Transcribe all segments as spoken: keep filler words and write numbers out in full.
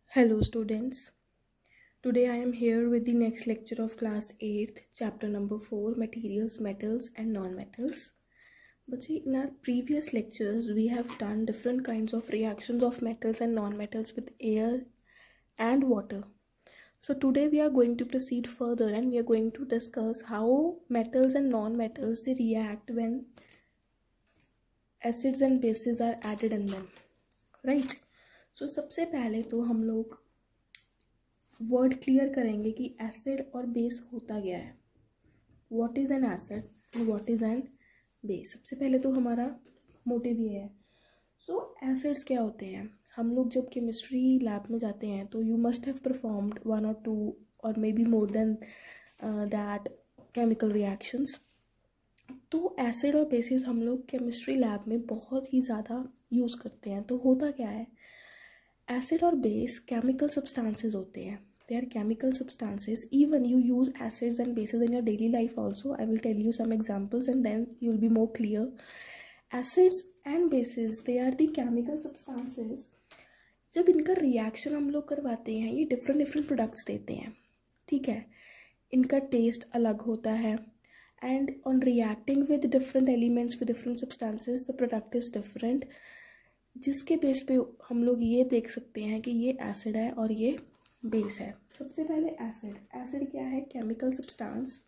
Hello students, today I am here with the next lecture of class eighth, chapter number four, materials, metals and non-metals. But see, in our previous lectures we have done different kinds of reactions of metals and non-metals with air and water. So today we are going to proceed further and we are going to discuss how metals and non-metals they react when acids and bases are added in them, right? So सबसे पहले तो हम लोग word clear करेंगे कि acid और base होता क्या है, what is an acid and what is an base. सबसे पहले तो हमारा मोटिव ये है. सो एसिड्स क्या होते हैं? हम लोग जब केमिस्ट्री लैब में जाते हैं तो you must have performed one और टू और maybe more than that chemical reactions. तो एसिड और बेसिस हम लोग केमिस्ट्री लैब में बहुत ही ज़्यादा यूज़ करते हैं. तो होता क्या है, एसिड और बेस केमिकल सब्सटेंसेस होते हैं. They are chemical substances. Even you use acids and bases in your daily life also. I will tell you some examples and then you'll be more clear. Acids and bases, they are the chemical substances. जब इनका reaction हम लोग करवाते हैं ये different different products देते हैं, ठीक है. इनका टेस्ट अलग होता है and on reacting with different elements with different substances the product is different, जिसके बेस पे हम लोग ये देख सकते हैं कि ये एसिड है और ये बेस है. सबसे पहले एसिड. एसिड क्या है? Chemical substance.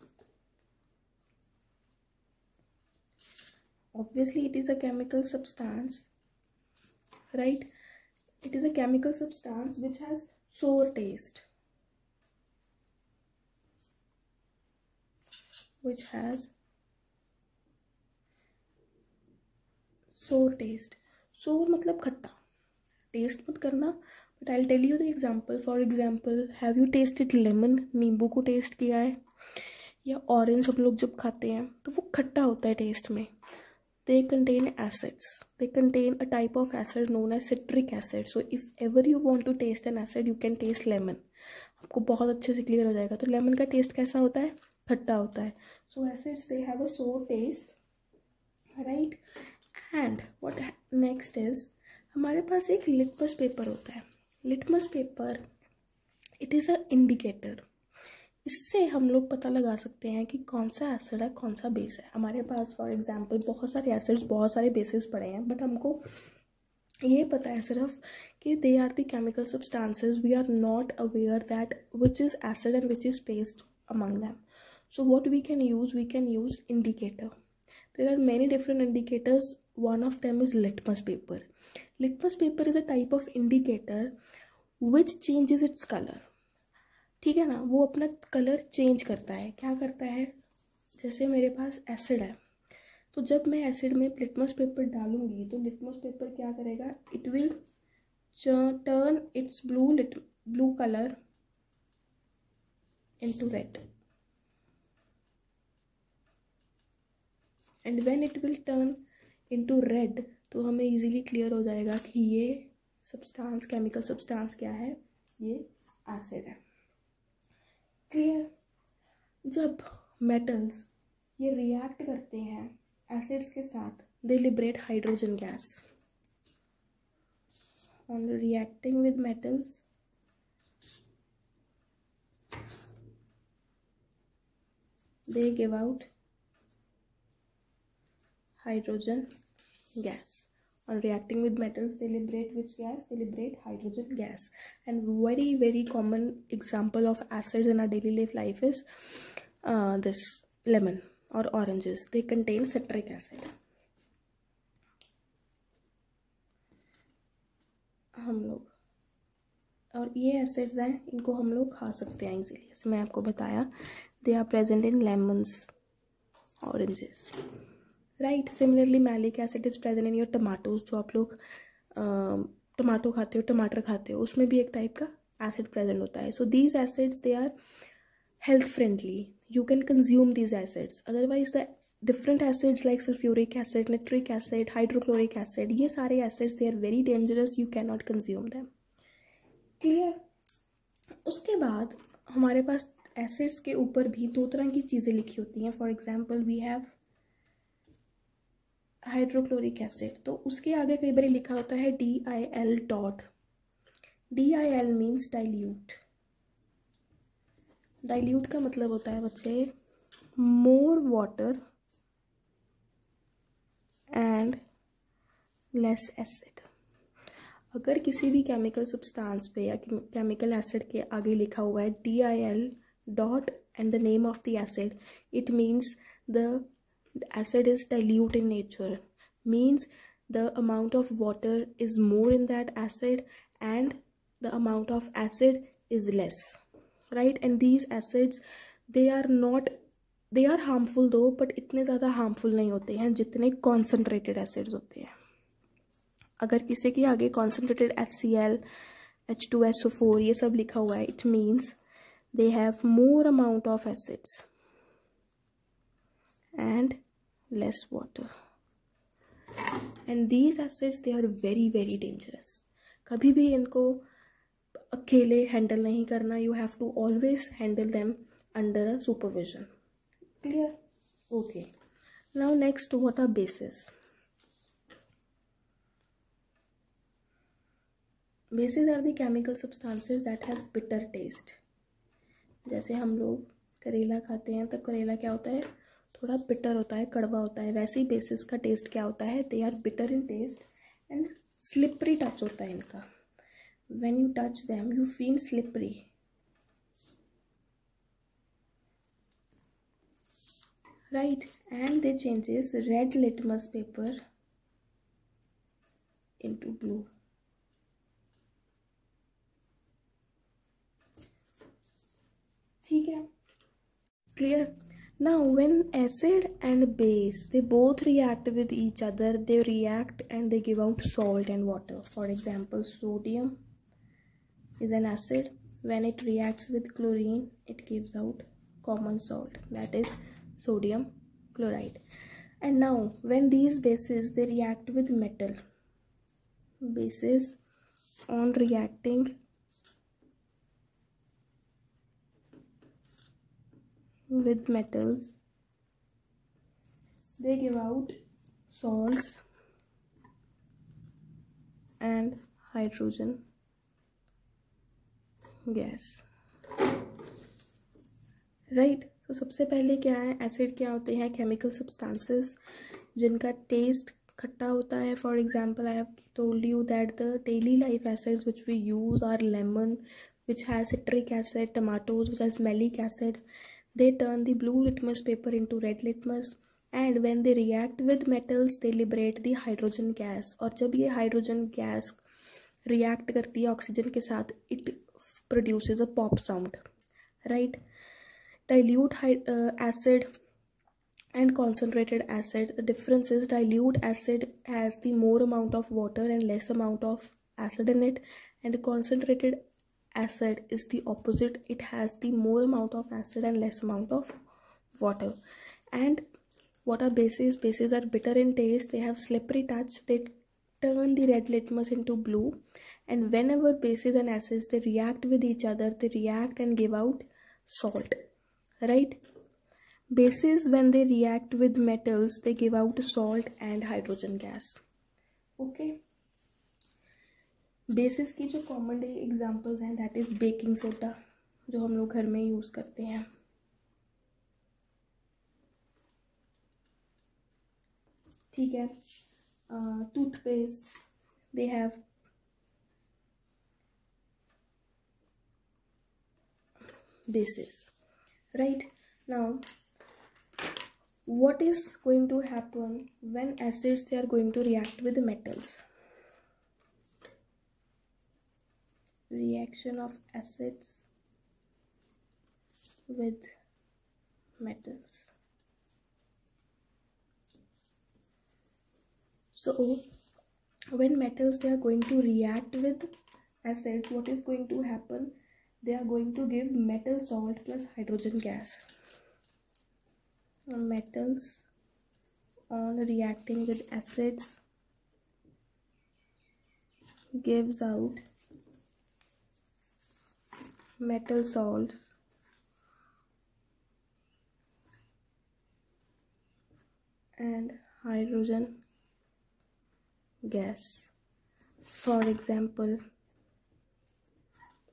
Obviously it is a chemical substance, right. It is a chemical substance which has sour taste, which has sour taste. Sour मतलब खट्टा. टेस्ट मत करना, but I tell you the example. For example, have you tasted lemon? नींबू को test किया है? या orange हम लोग जब खाते हैं तो वो खट्टा होता है टेस्ट में. They contain acids. They contain a type of acid known as citric acid. So if ever you want to taste an acid you can taste lemon. आपको बहुत अच्छे से क्लियर हो जाएगा. तो लेमन का टेस्ट कैसा होता है? खट्टा होता है. सो acids they have a sour taste, right. And what next is, हमारे पास एक लिटमस पेपर होता है. Litmus paper it is a indicator. इससे हम लोग पता लगा सकते हैं कि कौन सा एसिड है कौन सा बेस है. हमारे पास फॉर एग्जांपल बहुत सारे एसिड्स बहुत सारे बेसिस पड़े हैं, बट हमको ये पता है सिर्फ कि they are the chemical substances. We are not aware that which is acid and which is based among them. So what we can use, we can use indicator. There are many different indicators. One of them is litmus paper. Litmus paper is a type of indicator which changes its color. ठीक है ना, वो अपना colour change करता है. क्या करता है? जैसे मेरे पास एसिड है, तो जब मैं एसिड में लिटमस पेपर डालूंगी तो लिटमस पेपर क्या करेगा? It will turn its blue lit blue colour into red. And when it will turn into red तो हमें इजीली क्लियर हो जाएगा कि ये सब्सटेंस केमिकल सब्सटेंस क्या है, ये एसिड है. क्लियर. जब मेटल्स ये रिएक्ट करते हैं एसिड्स के साथ, they liberate hydrogen gas. On reacting with metals they give out hydrogen gas. On reacting with metals they liberate which gas? They liberate hydrogen gas. And very very common example of acids in our daily life is uh, this lemon or oranges. They contain citric acid. हम लोग और ये acids हैं, इनको हम लोग खा सकते हैं इजीली. जैसे मैं आपको बताया, they are present in lemons, oranges, right. Similarly malic acid is present in your tomatoes. जो आप लोग टमाटो खाते हो, टमाटर खाते हो, उसमें भी एक टाइप का एसिड प्रेजेंट होता है. So these acids they are health friendly. You can consume these acids. Otherwise the different acids like sulphuric acid, nitric acid, hydrochloric acid, ये सारे acids they are very dangerous. You can not consume them. Clear. उसके बाद हमारे पास acids के ऊपर भी दो तरह की चीज़ें लिखी होती हैं. For example we have hydrochloric acid, तो उसके आगे कई बार लिखा होता है D I L dot. D I L means dilute. Dilute का मतलब होता है बच्चे more water and less acid. अगर किसी भी केमिकल सब्सटेंस पे या केमिकल एसिड के आगे लिखा हुआ है D I L dot and the name of the acid, it means the acid is dilute in nature, means the amount of water is more in that acid and the amount of acid is less, right? And these acids, they are not, they are harmful though, but इतने ज़्यादा harmful नहीं होते हैं जितने concentrated acids होते हैं. अगर किसी के आगे concentrated H C L, H two S O four ये सब लिखा हुआ है, it means they have more amount of acids and less water. And these acids, they are very very dangerous. कभी भी इनको अकेले हैंडल नहीं करना. You have to always handle them under a supervision. Clear? Okay. Now next, what are bases? Bases are the chemical substances that has bitter taste. जैसे हम लोग करेला खाते हैं तो करेला क्या होता है, थोड़ा बिटर होता है, कड़वा होता है. वैसे ही बेसिस का टेस्ट क्या होता है, they are bitter in taste and slippery touch होता है इनका. When you touch them you feel slippery. Right? And they changes red litmus paper into blue. ठीक है, clear? Now when acid and base, they both react with each other, they react and they give out salt and water. For example, sodium is an acid. When it reacts with chlorine, it gives out common salt, that is sodium chloride. And now when these bases, they react with metal, bases on reacting with metals, they give out salts and hydrogen gas. Right? तो सबसे पहले क्या है, acid क्या होते हैं, chemical substances जिनका test खट्टा होता है. For example, I have told you that the daily life acids which we use are lemon which has citric acid, tomatoes which has malic acid. They turn the blue litmus paper into red litmus, and when they react with metals, they liberate the hydrogen gas. और जब ये hydrogen gas react करती है oxygen के साथ, it produces a pop sound, right? Dilute uh, acid and concentrated acid. The difference is dilute acid has the more amount of water and less amount of acid in it, and the concentrated acid is the opposite. It has the more amount of acid and less amount of water. And what are bases? Bases are bitter in taste, they have slippery touch, they turn the red litmus into blue. And whenever bases and acids, they react with each other, they react and give out salt, right? Bases, when they react with metals, they give out salt and hydrogen gas. Okay. Bases की जो common day examples हैं, that is baking soda, जो हम लोग घर में use करते हैं. ठीक है. Toothpaste, they have bases, right? Now what is going to happen when acids, they are going to react with the metals? Reaction of acids with metals. So when metals, they are going to react with acids, what is going to happen? They are going to give metal salt plus hydrogen gas. Metals on reacting with acids gives out metal salts and hydrogen gas. For example,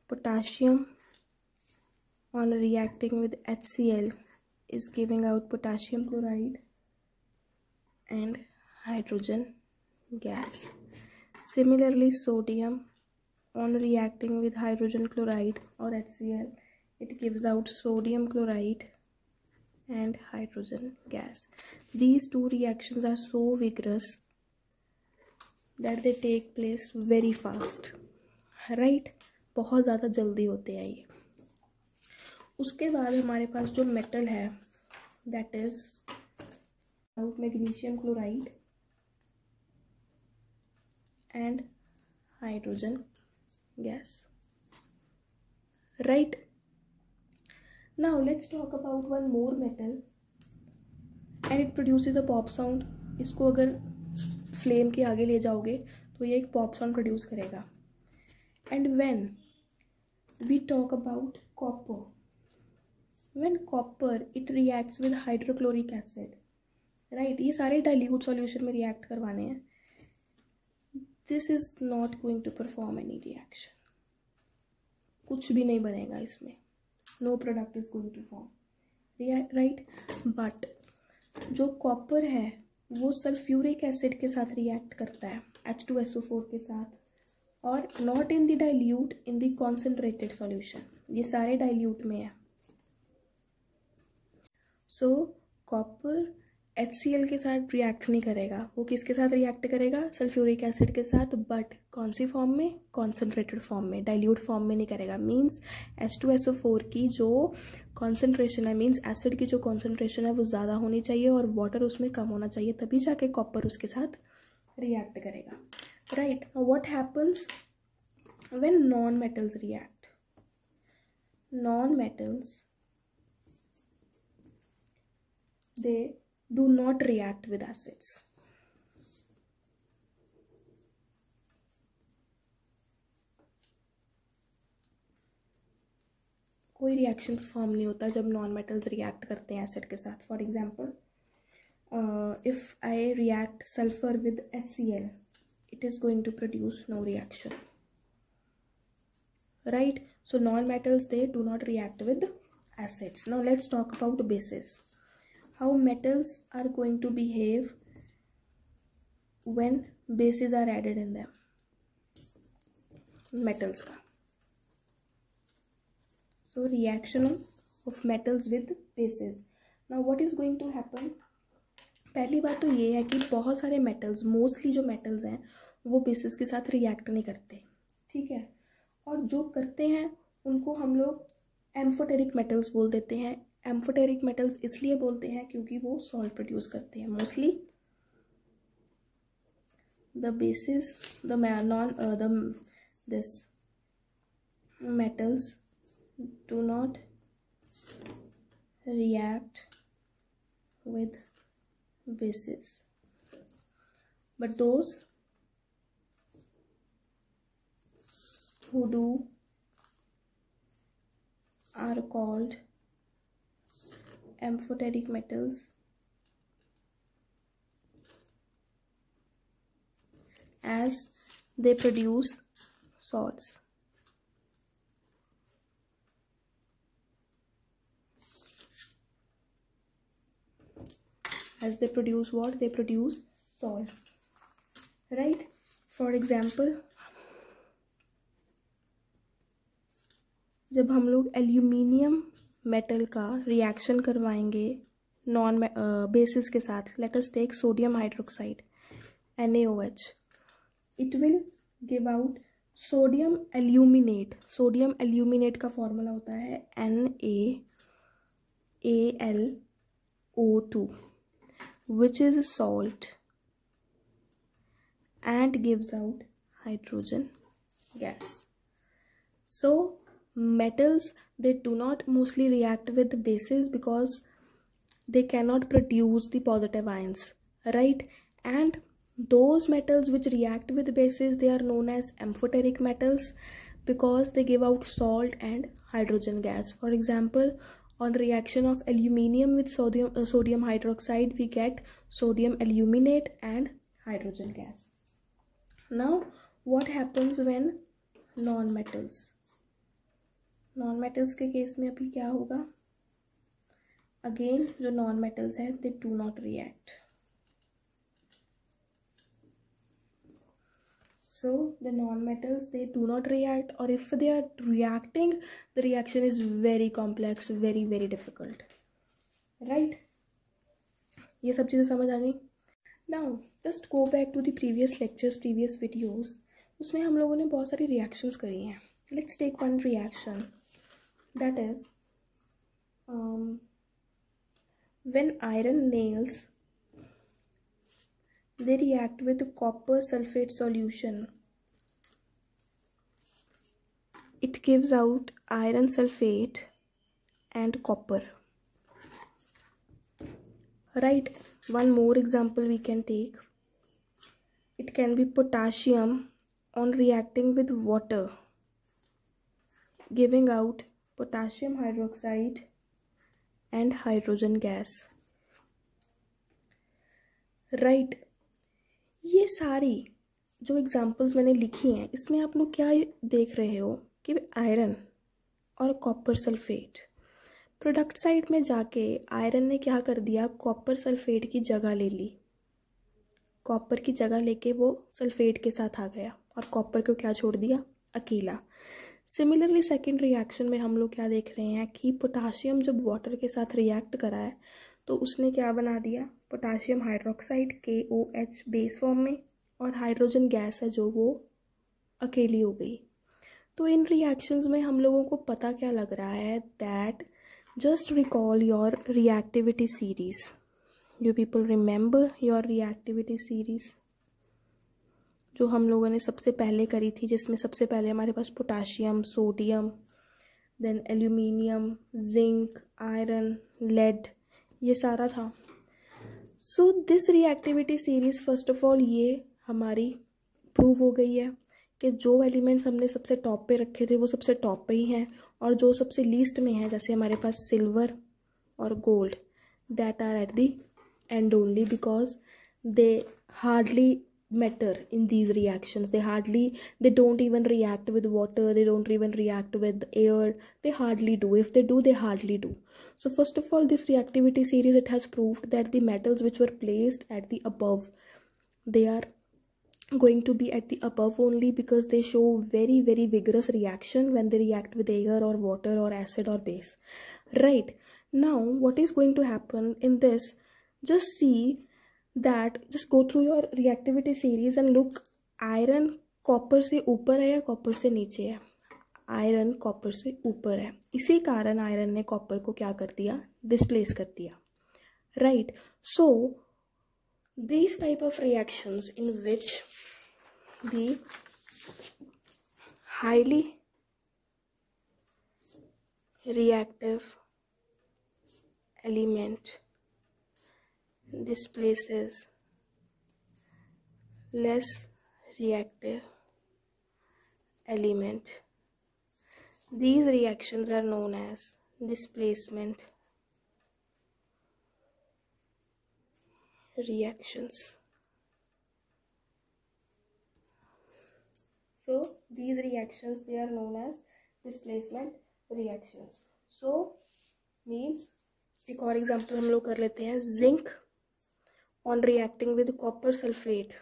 potassium on reacting with HCl is giving out potassium chloride and hydrogen gas. Similarly, sodium on reacting with hydrogen chloride or HCl, it gives out sodium chloride and hydrogen gas. These two reactions are so vigorous that they take place very fast, right? बहुत ज़्यादा जल्दी होते हैं ये. उसके बाद हमारे पास जो मेटल है that is magnesium chloride and hydrogen gas, right? Now let's talk about one more metal and it produces a pop sound. इसको अगर फ्लेम के आगे ले जाओगे तो ये एक पॉप साउंड प्रोड्यूस करेगा. And when we talk about copper, when copper it reacts with hydrochloric acid, right? ये सारे डाइल्यूट सॉल्यूशन में रिएक्ट करवाने हैं. This is not going to perform any reaction. कुछ भी नहीं बनेगा इसमें. No product is going to form, right? But जो कॉपर है वो सल्फ्यूरिक एसिड के साथ रिएक्ट करता है, H two S O four के साथ, और not in the dilute, in the concentrated solution. ये सारे डाइल्यूट में है. So copper H C L के साथ रिएक्ट नहीं करेगा. वो किसके साथ रिएक्ट करेगा? सल्फ्यूरिक एसिड के साथ. बट कौन सी फॉर्म में? कॉन्सेंट्रेटेड फॉर्म में, डाइल्यूट फॉर्म में नहीं करेगा. Means H two S O four की जो कॉन्सेंट्रेशन है, मीन्स एसिड की जो कॉन्सेंट्रेशन है वो ज़्यादा होनी चाहिए और वाटर उसमें कम होना चाहिए, तभी जाके कॉपर उसके साथ रिएक्ट करेगा, right? What happens when non metals react? Non metals they do not react with acids. कोई रिएक्शन परफॉर्म नहीं होता जब नॉन मेटल्स रिएक्ट करते हैं एसिड के साथ. For example, if I react sulphur with H C L, it is going to produce no reaction, right? So non-metals, they do not react with acids. Now let's talk about bases. How metals are going to behave when bases are added in them. Metals का. So reaction of metals with bases. Now what is going to happen? पहली बात तो ये है कि बहुत सारे metals, mostly जो मेटल्स हैं वो बेसिस के साथ रिएक्ट नहीं करते, ठीक है? और जो करते हैं उनको हम लोग एम्फोटेरिक मेटल्स बोल देते हैं. एम्फोटेरिक मेटल्स इसलिए बोलते हैं क्योंकि वो सॉल्ट प्रोड्यूस करते हैं. Mostly the bases, the non the this metals do not react with bases, but those who do are called amphoteric metals, as they produce salts. As they produce what? They produce salt, right? For example, जब हम लोग aluminium metal का reaction करवाएंगे non bases के साथ, let us take sodium hydroxide N A O H, it will give out sodium aluminate. Sodium aluminate का formula होता है N A A L O two, which is a salt and gives out hydrogen gas. So metals, they do not mostly react with bases because they cannot produce the positive ions, right? And those metals which react with bases, they are known as amphoteric metals because they give out salt and hydrogen gas. For example, on reaction of aluminium with sodium uh, sodium hydroxide, we get sodium aluminate and hydrogen gas. Now what happens when non-metals non metals के case में अभी क्या होगा, again जो non metals हैं they do not react. So the non-metals, they do not react, or if they are reacting, the reaction is very complex, very very difficult, right? ये सब चीज़ें समझ आ गई. Now just go back to the previous lectures, previous videos. उसमें हम लोगों ने बहुत सारी reactions करी हैं. Let's take one reaction, that is um, when iron nails, they react with copper sulfate solution. It gives out iron sulfate and copper. Right, one more example we can take. It can be potassium on reacting with water, giving out potassium hydroxide and hydrogen gas. Right, ये सारी जो examples मैंने लिखी हैं इसमें आप लोग क्या देख रहे हो कि आयरन और कॉपर सल्फेट, प्रोडक्ट साइड में जाके आयरन ने क्या कर दिया, कॉपर सल्फेट की जगह ले ली. कॉपर की जगह लेके वो सल्फेट के साथ आ गया और कॉपर को क्या छोड़ दिया, अकेला. सिमिलरली सेकेंड रिएक्शन में हम लोग क्या देख रहे हैं कि पोटाशियम जब वाटर के साथ रिएक्ट करा है तो उसने क्या बना दिया, पोटाशियम हाइड्रोक्साइड के ओ एच बेस फॉर्म में, और हाइड्रोजन गैस है जो वो अकेली हो गई. तो इन रिएक्शंस में हम लोगों को पता क्या लग रहा है, that just recall your reactivity series. You people remember your reactivity series जो हम लोगों ने सबसे पहले करी थी, जिसमें सबसे पहले हमारे पास potassium, sodium, then aluminium, zinc, iron, lead, ये सारा था. So this reactivity series first of all ये हमारी प्रूव हो गई है कि जो एलिमेंट्स हमने सबसे टॉप पे रखे थे वो सबसे टॉप पे ही हैं, और जो सबसे लीस्ट में है जैसे हमारे पास सिल्वर और gold, that are at the end only, because they hardly matter in these reactions. They hardly, they don't even react with water, they don't even react with air, they hardly do. If they do, they hardly do. So first of all, this reactivity series, it has proved that the metals which were placed at the above, they are going to be at the above only because they show very very vigorous reaction when they react with air or water or acid or base. Right, now what is going to happen in this, just see that, just go through your reactivity series and look, iron copper से ऊपर है या copper से नीचे है, iron copper से ऊपर है, इसी कारण आयरन ने कॉपर को क्या कर दिया, डिस्प्लेस कर दिया. Right, so these type of reactions in which the highly reactive element displaces less reactive element, these reactions are known as displacement reactions. So these reactions, they are known as displacement reactions. So means एक और example हम लोग कर लेते हैं, zinc on reacting with copper sulfate,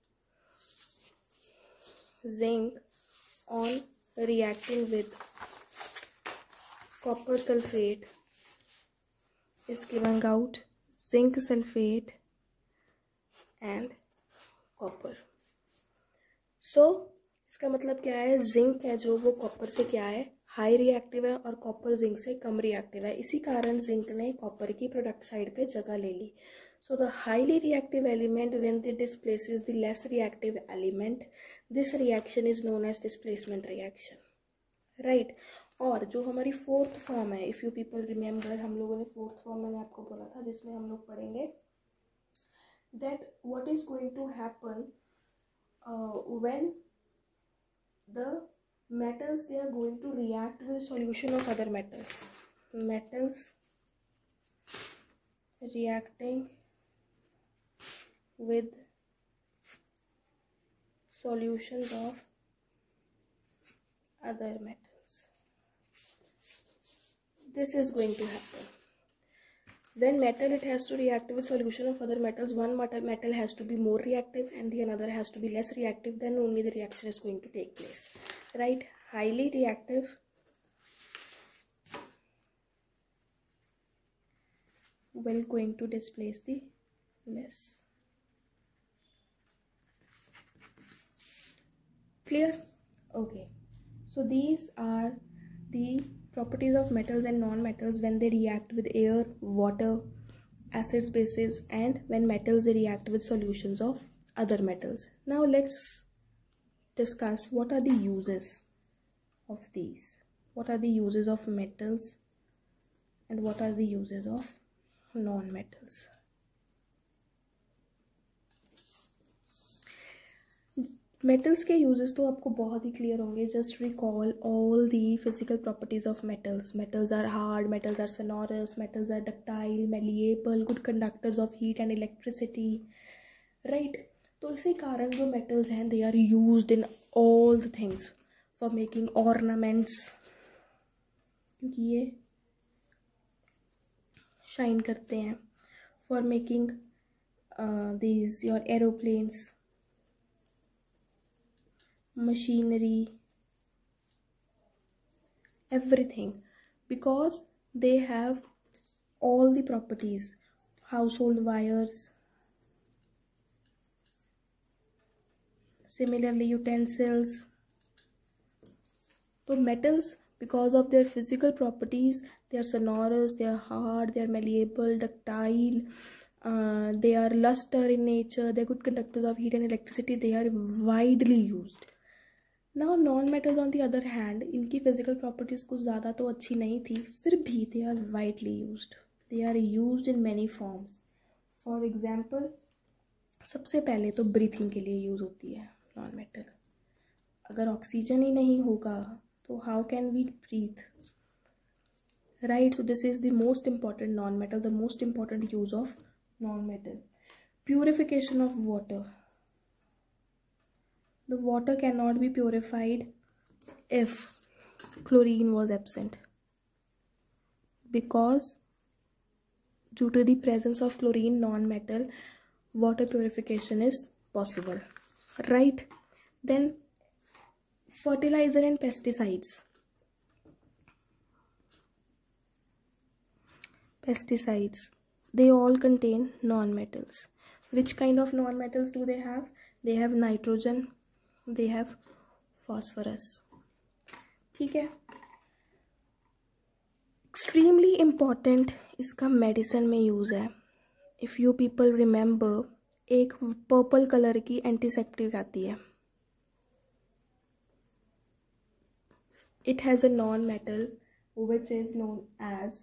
zinc on reacting with copper sulfate is giving out zinc sulfate and copper. So इसका मतलब क्या है, जिंक है जो वो कॉपर से क्या है, हाई रिएक्टिव है, और कॉपर जिंक से कम रिएक्टिव है, इसी कारण जिंक ने कॉपर की प्रोडक्ट साइड पे जगह ले ली. So the highly reactive element, when it displaces the less reactive element, this reaction is known as displacement reaction. Right, और जो हमारी फोर्थ फॉर्म है, इफ़ यू पीपल रिमेम्बर, हम लोगों ने फोर्थ फॉर्म मैंने आपको बोला था जिसमें हम लोग पढ़ेंगे that what is going to happen uh, when the metals, they are going to react with solution of other metals, metals reacting with solutions of other metals. this is going to happen. When metal, it has to react with solution of other metals. One metal, metal has to be more reactive and the another has to be less reactive. Then only the reaction is going to take place. Right? Highly reactive will going to displace the less. Clear? Okay. So these are the properties of metals and non-metals when they react with air, water, acids, bases, and when metals they react with solutions of other metals. Now let's discuss what are the uses of these. What are the uses of metals and what are the uses of non-metals. Metals के uses तो आपको बहुत ही clear होंगे. Just recall all the physical properties of metals. Metals are hard, metals are sonorous, metals are ductile, malleable, good conductors of heat and electricity. Right. तो इसी कारण जो मेटल्स हैं they are used in all the things for making ornaments, क्योंकि ये shine करते हैं. For making these your aeroplanes, machinery, everything, because they have all the properties. Household wires, similarly utensils. So metals, because of their physical properties, they are sonorous, they are hard, they are malleable, ductile, uh, they are luster in nature, they are good conductors of heat and electricity. They are widely used. Now non-metals on the other hand, इनकी physical properties कुछ ज़्यादा तो अच्छी नहीं थी, फिर भी they are widely used. They are used in many forms. For example, सबसे पहले तो breathing के लिए use होती है non-metal. अगर ऑक्सीजन ही नहीं होगा तो how can we breathe? Right, so this is the most important non-metal, the most important use of non-metal. Purification of water. The water cannot be purified if chlorine was absent, because due to the presence of chlorine, non-metal, water purification is possible. Right? Then fertilizer and pesticides. Pesticides, they all contain non-metals. Which kind of non-metals do they have? They have nitrogen, they have phosphorus. ठीक है. Extremely important इसका medicine में use है. If you people remember, एक purple colour की antiseptic आती है. It has a non-metal which is known as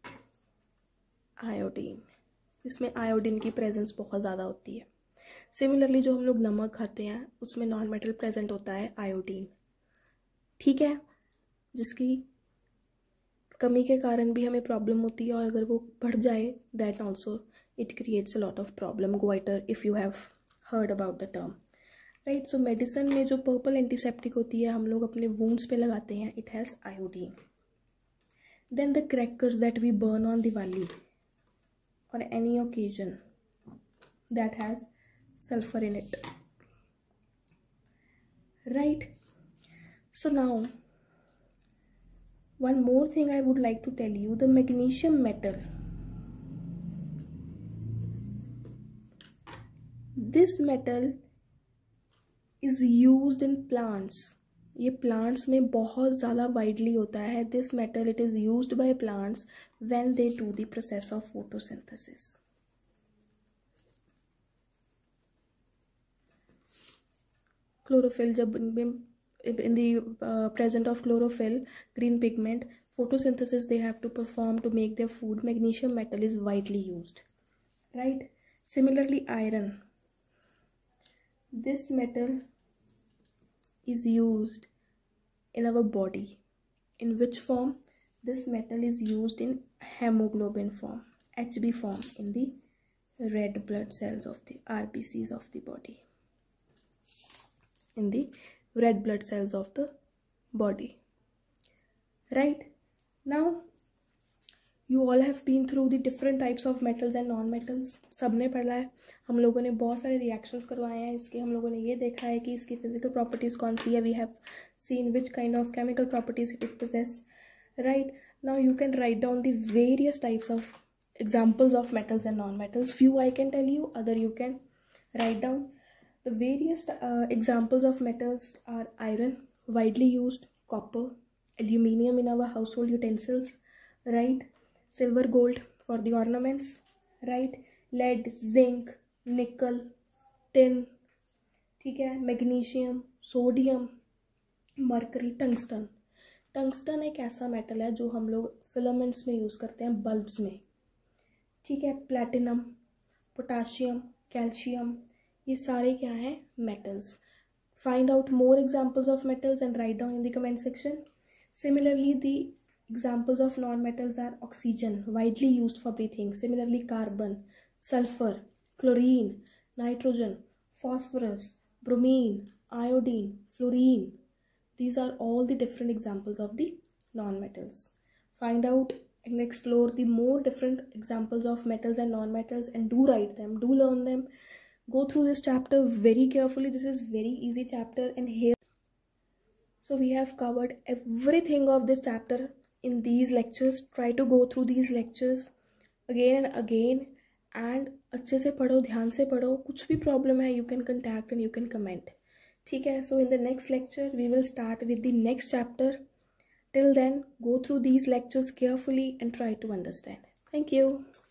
iodine. इसमें आयोडीन की प्रेजेंस बहुत ज़्यादा होती है. सिमिलरली जो हम लोग नमक खाते हैं उसमें नॉन मेटल प्रेजेंट होता है आयोडीन. ठीक है, जिसकी कमी के कारण भी हमें प्रॉब्लम होती है, और अगर वो बढ़ जाए that also it creates a lot of problem. Goitre, if you have heard about the term. Right. So medicine में जो पर्पल एंटीसेप्टिक होती है हम लोग अपने वुंड्स पे लगाते हैं, it has iodine. Then the crackers that we burn on Diwali or any occasion that has sulfur in it. Right. So now one more thing I would like to tell you, the magnesium metal. This metal is used in plants. ये plants में बहुत ज़्यादा widely होता है. This metal it is used by plants when they do the process of photosynthesis. Chlorophyll, जब in the present of chlorophyll, green pigment, photosynthesis they have to perform to make their food. Magnesium metal is widely used. Right. Similarly, iron. This metal is used in our body. In which form? This metal is used in hemoglobin form, H B form, in the red blood cells of the R B Cs of the body. In the red blood cells of the body. Right. Now you all have been through the different types of metals and non metals, सब ने पढ़ा है। हम लोगों ने बहुत सारे reactions करवाए हैं इसके, हम लोगों ने ये देखा है कि इसकी फिजिकल प्रॉपर्टीज़ कौन सी है, we have seen which kind of chemical properties it possess, right. Now you can write down the various types of examples of metals and non-metals. Few I can tell you, other you can write down. The various uh, examples of metals are iron, widely used, copper, aluminium in our household utensils, right, silver, gold for the ornaments, right, lead, zinc, nickel, tin, ठीक है, magnesium, sodium, mercury, tungsten. Tungsten एक ऐसा metal है जो हम लोग filaments में use करते हैं, बल्ब्स में, ठीक है। प्लैटिनम, पोटाशियम, कैल्शियम, ये सारे क्या हैं, metals. Find out more examples of metals and write down in the comment section. Similarly the examples of non metals are oxygen, widely used for breathing. Similarly carbon, sulphur, chlorine, nitrogen, phosphorus, bromine, iodine, fluorine. These are all the different examples of the non-metals. Find out and explore the more different examples of metals and non-metals and do write them, do learn them. Go through this chapter very carefully. This is very easy chapter, and here so we have covered everything of this chapter in these lectures. Try to go through these lectures again and again and अच्छे से पढ़ो, ध्यान से पढ़ो. कुछ भी problem है you can contact and you can comment. ठीक है. So in the next lecture we will start with the next chapter. Till then, go through these lectures carefully and try to understand. Thank you.